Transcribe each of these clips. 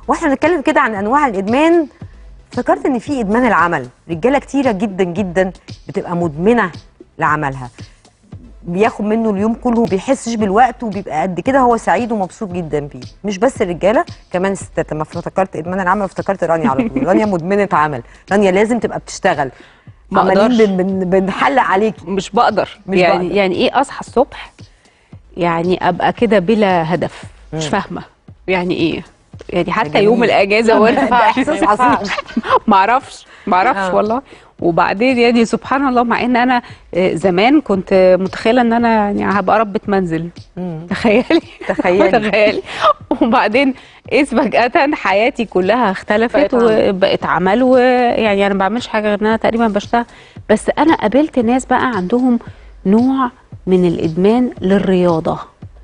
واحنا بنتكلم كده عن انواع الادمان، افتكرت ان في ادمان العمل. رجاله كتيره جدا جدا بتبقى مدمنه لعملها، بياخد منه اليوم كله وبيحسش بالوقت، وبيبقى قد كده هو سعيد ومبسوط جدا بيه. مش بس الرجاله، كمان الستات. لما افتكرت ادمان العمل افتكرت رانيا على طول. رانيا مدمنه عمل، رانيا لازم تبقى بتشتغل. عمالين بنحلق عليكي. مش بقدر. مش يعني بقدر. يعني ايه اصحى الصبح يعني ابقى كده بلا هدف؟ مش فاهمه يعني ايه. يعني حتى يوم الاجازه وانا ده احساس عظيم. معرفش والله. وبعدين يعني سبحان الله، مع ان انا زمان كنت متخيله ان انا يعني هبقى ربة منزل. تخيلي. وبعدين فجأة حياتي كلها اختلفت وبقت عمل، ويعني انا ما بعملش حاجه غير ان انا تقريبا بشتغل. بس انا قابلت ناس بقى عندهم نوع من الادمان للرياضه.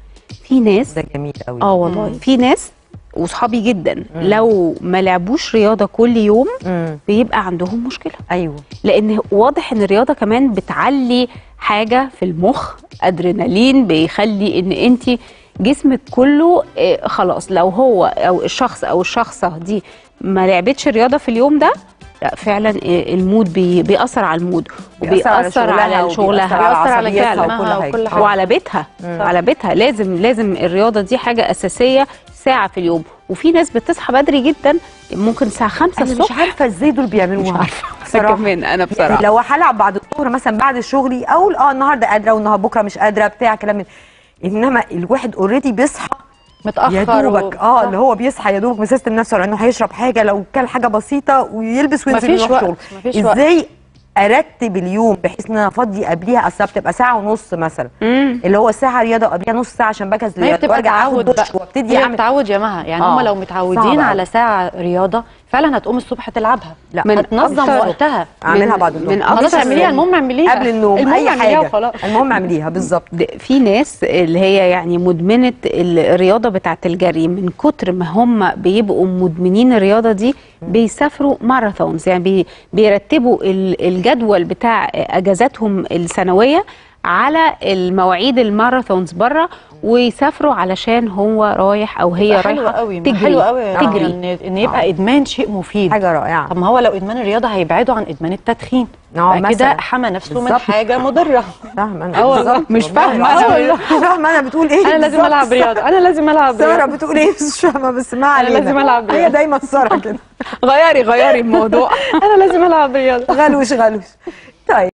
في ناس ده جميل قوي. والله في ناس وصحابي جدا لو ما لعبوش رياضه كل يوم بيبقى عندهم مشكله. ايوه، لان واضح ان الرياضه كمان بتعلي حاجه في المخ، ادرينالين، بيخلي ان انت جسمك كله خلاص. لو هو او الشخص او الشخصه دي ما لعبتش رياضه في اليوم ده، لا فعلا المود بيأثر على المود، وبيأثر على شغلها، بيأثر على جسمها وكل حاجه، وعلى بيتها. على بيتها لازم الرياضه دي حاجه اساسيه ساعه في اليوم. وفي ناس بتصحى بدري جدا، ممكن الساعه 5 الصبح. انا مش عارفه ازاي دول بيعملوها. مش عارفه كمان انا بصراحه. يعني لو هلعب بعد الظهر مثلا بعد شغلي، اقول النهارده قادره والنهارده بكره مش قادره بتاع كلام من. انما الواحد اوريدي بيصحى متاخر يا دوبك اللي هو بيصحى يا دوبك مسيستم نفسه على انه هيشرب حاجه، لو كل حاجه بسيطه ويلبس وينزل يروح شغل. ازاي ارتب اليوم بحيث ان انا افضي قبليها؟ اصلا بتبقى ساعه ونص مثلا، اللي هو ساعه رياضه وقبلها نص ساعه عشان بجهز للرياضه وارجع اخد دش وابتدي اعمل. تعود يا مها. يعني هم لو متعودين على ساعه رياضه فعلا هتقوم الصبح تلعبها. لا، هتنظم وقتها. اعملها بعد الظهر. خلاص اعمليها، المهم اعمليها قبل النوم، اي حاجه المهم اعمليها بالظبط. في ناس اللي هي يعني مدمنه الرياضه بتاعه الجري، من كتر ما هم بيبقوا مدمنين الرياضه دي بيسافروا ماراثونز. يعني بيرتبوا الجدول بتاع اجازاتهم السنويه على المواعيد الماراثونز بره، ويسافروا علشان هو رايح او هي رايحه تجري. حلو قوي تجري. ان يبقى ادمان شيء مفيد، حاجه رائعه. طب ما هو لو ادمان الرياضه هيبعدوا عن ادمان التدخين، كده حمى نفسه من حاجه مضره. فاهمه انا مش فاهمه انا بتقول ايه. انا لازم العب رياضه، انا لازم العب رياضه. ساره بتقول ايه مش فاهمه، بس ما علينا. انا لازم العب رياضه. هي دايما ساره كده. غيري الموضوع. انا لازم العب رياضه. غلوش. طيب.